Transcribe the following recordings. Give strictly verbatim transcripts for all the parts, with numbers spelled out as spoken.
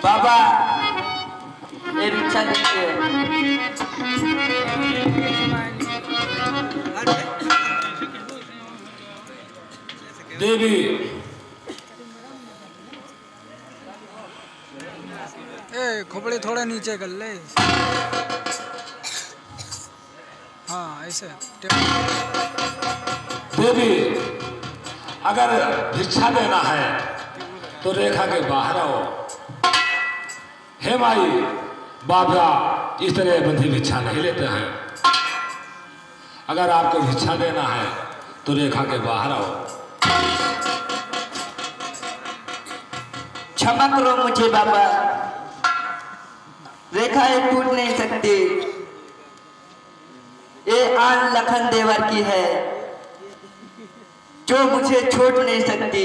बाबा ये भिक्षा दीजिए। देवी ए खोपड़ी थोड़ा नीचे कर ले। हाँ ऐसे। देवी अगर भिक्षा देना है तो रेखा के बाहर आओ। हे माई, बाबा इस तरह बंधी भिक्षा नहीं लेते हैं। अगर आपको भिक्षा देना है तो रेखा के बाहर आओ। क्षमा करो मुझे बाबा, रेखा ये टूट नहीं सकती। ये आन लखन देवर की है जो मुझे छोड़ नहीं सकती।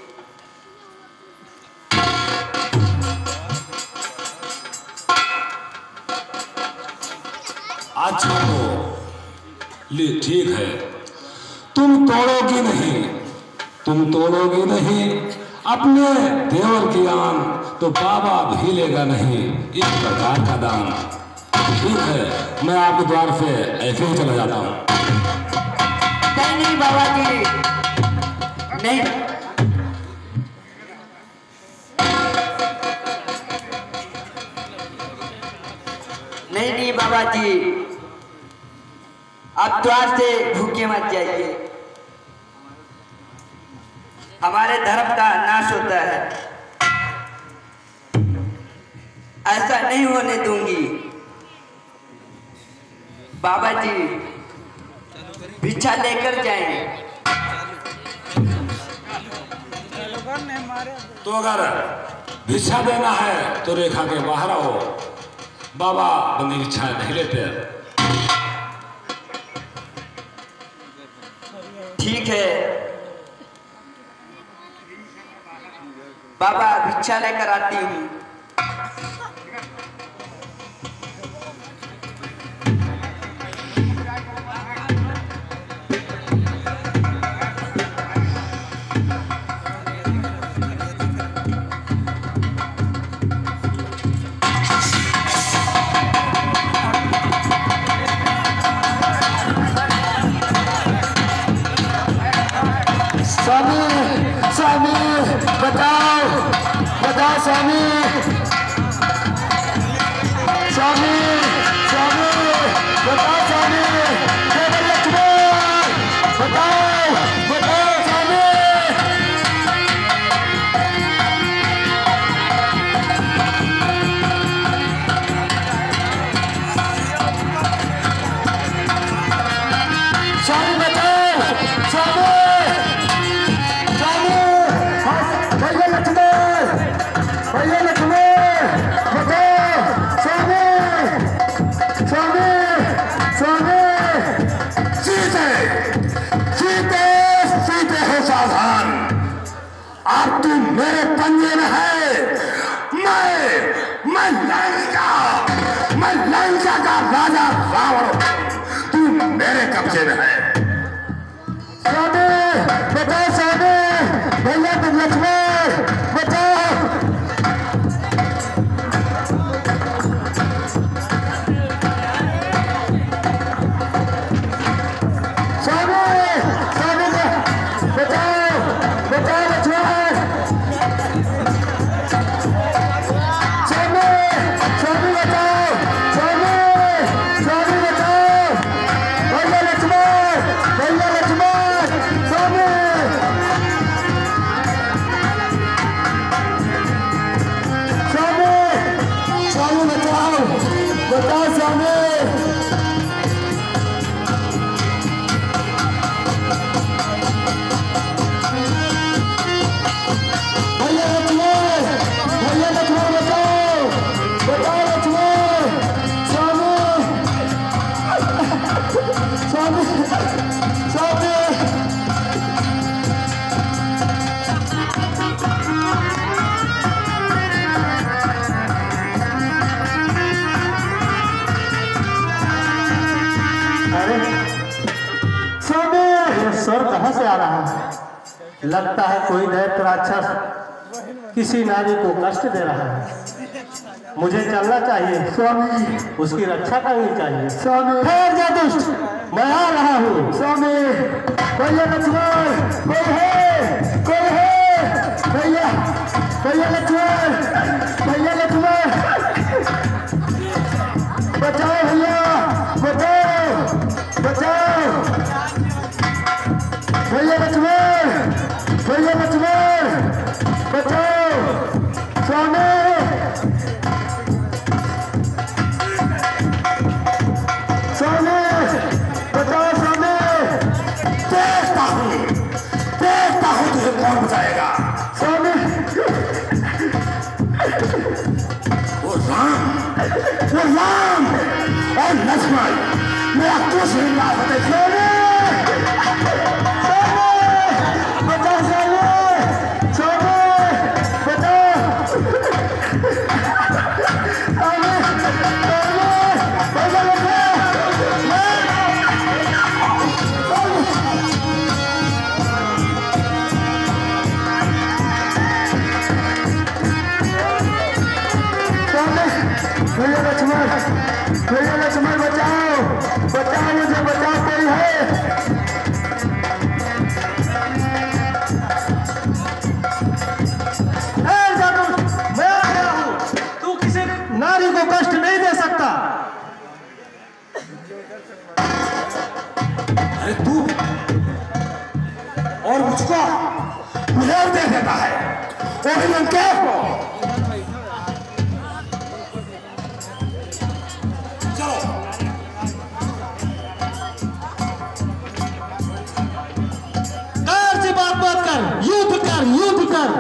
अच्छा तो ले ठीक है, तुम तोड़ोगी नहीं, तुम तोड़ोगी नहीं अपने देवर की आन तो बाबा भी लेगा नहीं इस प्रकार का दान। ठीक है, मैं आपके द्वार से ऐसे ही चला जाता हूँ। नहीं नहीं बाबा जी, नहीं नहीं नहीं बाबा जी, आप द्वार से भूखे मत जाइए। हमारे धर्म का नाश होता है, ऐसा नहीं होने दूंगी। बाबा जी भिक्षा लेकर जाएं। तो अगर भिक्षा देना है तो रेखा के बाहर आओ। बाबा बंदी भिक्षा नहीं लेते। ठीक है बाबा, भिक्षा लेकर आती हूँ। स्वामी, स्वामी बताओ, बताओ स्वामी, स्वामी, स्वामी बताओ, स्वामी केवल लक्ष्मण बताओ, बताओ स्वामी। स्वामी बताओ, स्वामी भैया लक्ष्मण बताओ, स्वामी, स्वामी, स्वामी। जीते जीते जीते हो सावधान, आप तुम मेरे पंजे में है। मैं मैं लंका मैं लंका का राजा रावण, तुम मेरे कब्जे में है। स्वामी बताओ, स्वामी भैया तुम लक्ष्मण बताओ। बताओ स्वामी, भैया लक्ष्मण, भैया लक्ष्मण बताओ, बताओ लक्ष्मण, स्वामी, स्वामी, स्वामी। स्वर कहाँ से आ रहा है? लगता है कोई दैत्य राक्षस किसी नारी को कष्ट दे रहा है। मुझे चलना चाहिए स्वामी, उसकी रक्षा करनी चाहिए स्वामी। ठहर जा दुष्ट, मैं आ रहा हूँ स्वामी। भैया लक्ष्मण, कोई है, कोई है, भैया भैया लक्ष्मण, भैया लक्ष्मण, बचाओ भैया, बचाओ बचाओ, भैया लक्ष्मण, भैया लक्ष्मण, बचाओ स्वामी, स्वामी, बचाओ स्वामी। देखता हूँ, देखता हूँ तुझे कौन बचाएगा स्वामी। वो राम, वो राम और लक्ष्मण मेरा कुछ नहीं ला सकते स्वामी। भैया लक्ष्मण, भैया लक्ष्मण बचाओ, बचाओ मुझे, बचाओ कोई है। मैं आ गया हूँ, तू किसी नारी को कष्ट नहीं दे सकता। अरे तू और मुझको मुझे दे देता है, और मैं क्या हो? युद्ध कर, युद्ध कर।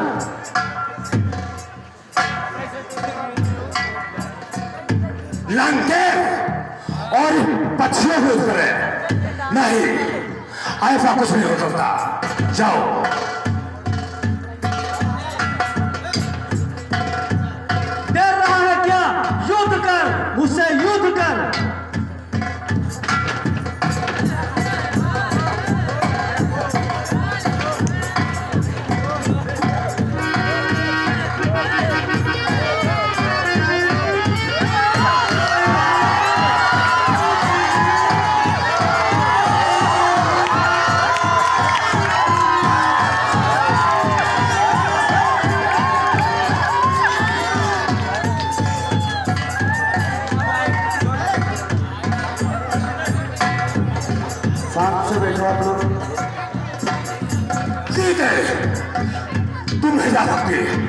लंके और पक्षियों को करे नहीं, ऐसा कुछ नहीं हो सकता। जाओ डर रहा है क्या? युद्ध कर, मुझसे युद्ध कर। तुम नहीं जा सकती।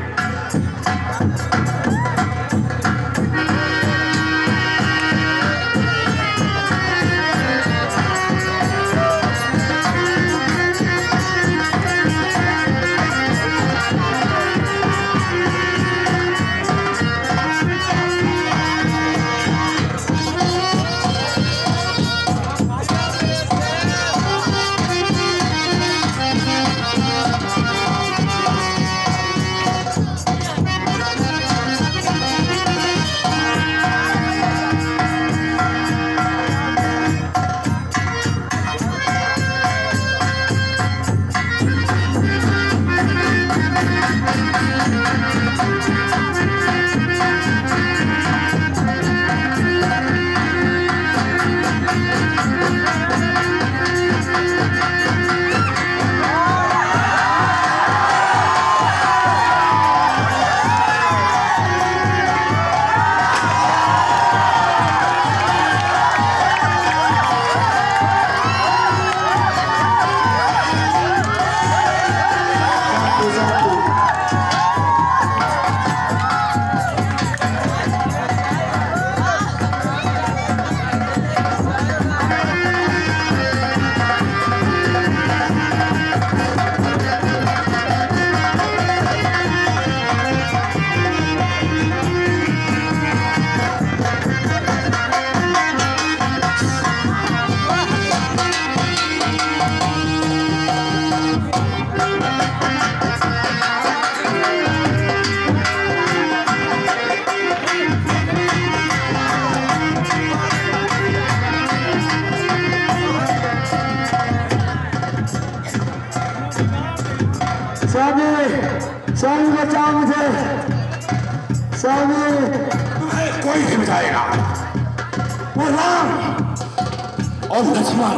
स्वामी बचाओ मुझे, स्वामी। तुम्हें कोई नहीं बचाएगा। वो राम और लक्ष्मण।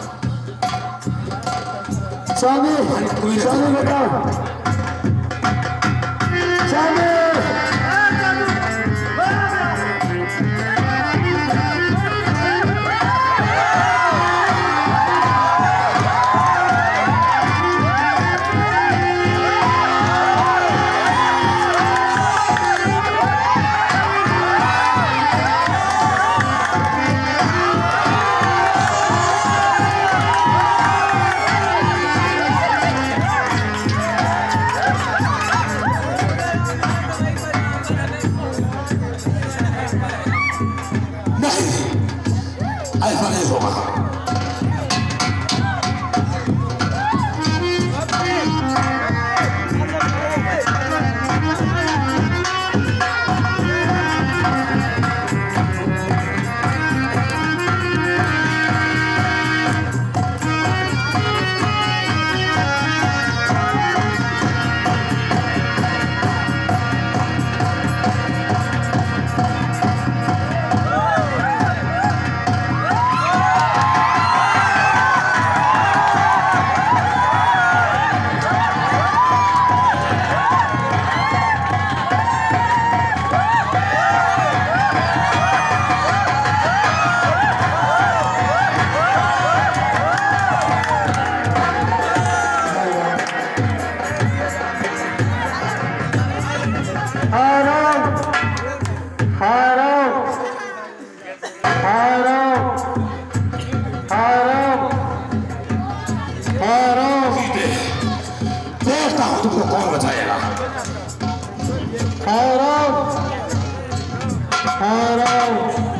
स्वामी, स्वामी बताओ, स्वामी। ऐसा नहीं होगा। देखता हूं तुमको कौन बचाएगा। हाय राम, हाय राम।